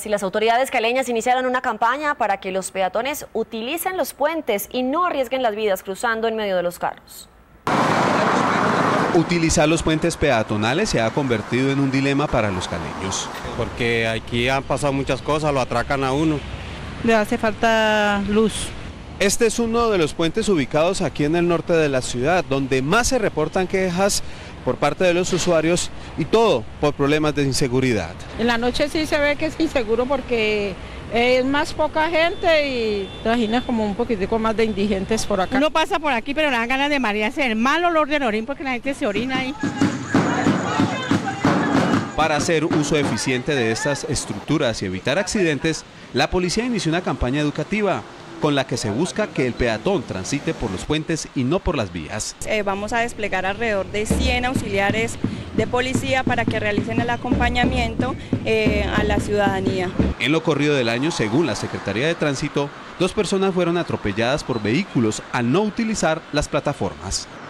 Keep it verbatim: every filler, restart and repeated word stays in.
Si las autoridades caleñas iniciaron una campaña para que los peatones utilicen los puentes y no arriesguen las vidas cruzando en medio de los carros. Utilizar los puentes peatonales se ha convertido en un dilema para los caleños. Porque aquí han pasado muchas cosas, lo atracan a uno. Le hace falta luz. Este es uno de los puentes ubicados aquí en el norte de la ciudad, donde más se reportan quejas por parte de los usuarios y todo por problemas de inseguridad. En la noche sí se ve que es inseguro porque es más poca gente y imaginas como un poquitico más de indigentes por acá. Uno pasa por aquí pero le dan ganas de marearse, el mal olor del orín porque la gente se orina ahí. Para hacer uso eficiente de estas estructuras y evitar accidentes, la policía inició una campaña educativa con la que se busca que el peatón transite por los puentes y no por las vías. Eh, vamos a desplegar alrededor de cien auxiliares de policía para que realicen el acompañamiento eh, a la ciudadanía. En lo corrido del año, según la Secretaría de Tránsito, dos personas fueron atropelladas por vehículos al no utilizar las plataformas.